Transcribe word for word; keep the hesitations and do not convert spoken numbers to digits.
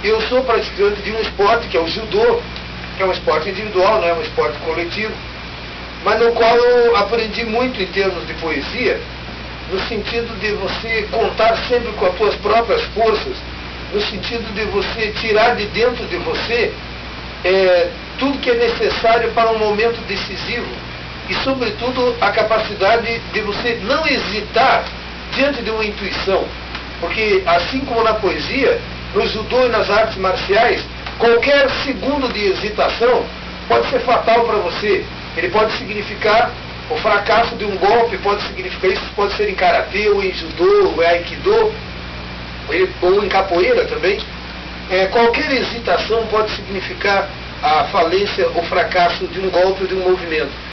eu sou praticante de um esporte que é o judô, que é um esporte individual, não é um esporte coletivo, mas no qual eu aprendi muito em termos de poesia, no sentido de você contar sempre com as suas próprias forças, no sentido de você tirar de dentro de você é, tudo que é necessário para um momento decisivo e, sobretudo, a capacidade de você não hesitar diante de uma intuição, porque assim como na poesia, no judô e nas artes marciais, qualquer segundo de hesitação pode ser fatal para você. Ele pode significar o fracasso de um golpe, pode significar isso, pode ser em karatê, ou em judô, ou em aikido, ou em capoeira também. É, qualquer hesitação pode significar a falência, o fracasso de um golpe ou de um movimento.